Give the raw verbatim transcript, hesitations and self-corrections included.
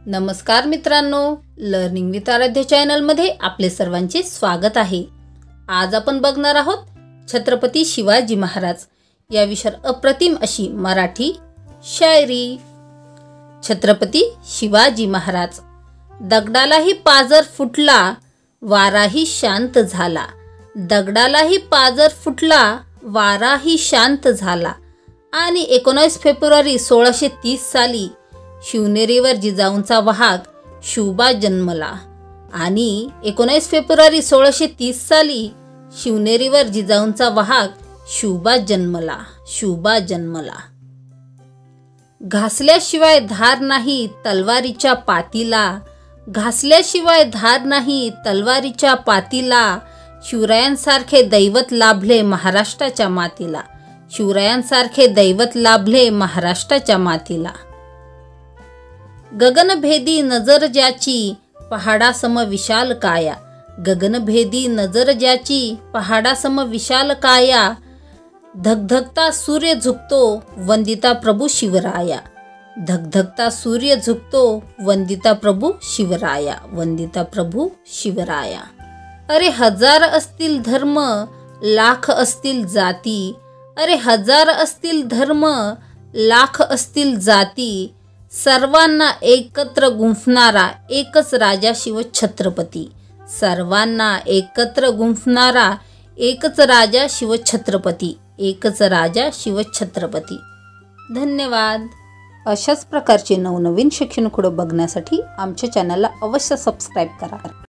नमस्कार मित्रांनो, learning with आराध्य चॅनलमध्ये आपले सर्वांचे स्वागत आहे। आज आपण बघणार आहोत छत्रपती शिवाजी महाराज या विषयावर अप्रतिम अशी मराठी शायरी। छत्रपती शिवाजी महाराज। दगडालाही पाजर फुटला, वाराही शांत झाला। दगडालाही पाजर फुटला, वाराही शांत झाला। आणि एकोणीस फेब्रुवारी सोळाशे तीस साली शिवनेरीवर जिजाऊंचा वाहक शिवबा जन्मला। आणि एकोणीस फेब्रुवारी सोळाशे तीस साली शिवनेरीवर जिजाऊंचा वाहक शिवबा जन्मला शिवबा जन्मला। घासल्याशिवाय धार नाही तलवारीच्या पातीला, घासल्याशिवाय धार नाही तलवारीच्या पातीला। शिवरायांसारखे दैवत लाभले महाराष्ट्राच्या मातीला, शिवरायांसारखे दैवत लाभले महाराष्ट्राच्या मातीला। गगनभेदी नजर ज्याची पहाडासम विशाल काया, गगनभेदी नजर ज्याची पहाडासम विशाल काया। धगधगता सूर्य झुकतो वंदिता प्रभू शिवराया, धगधगता सूर्य झुकतो वंदिता प्रभू शिवराया, वंदिता प्रभू शिवराया। अरे हजार असतील धर्म लाख असतील जाती, अरे हजार असतील धर्म लाख असतील जाती। सर्वांना एकत्र गुंफणारा एकच राजा शिव छत्रपती, सर्वांना एकत्र गुंफणारा एकच राजा शिव छत्रपती, एकच राजा शिव छत्रपती। धन्यवाद। अशाच प्रकारचे नवनवीन शिक्षण खुडं बघण्यासाठी आमच्या चॅनलला अवश्य सबस्क्राईब करा।